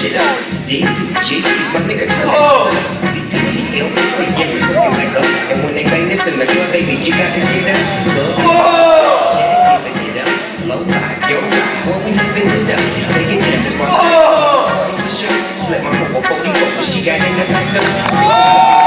shit up. DGC, my nigga turn it up. CPTL, yeah, we cooking back up. And when they bang this in the club, baby, you got to get up. Yeah, giving it up. Low ride, yo ride, boy, we living it up. Taking chances while I'm for sure. Let my mama 44, she got in the back up.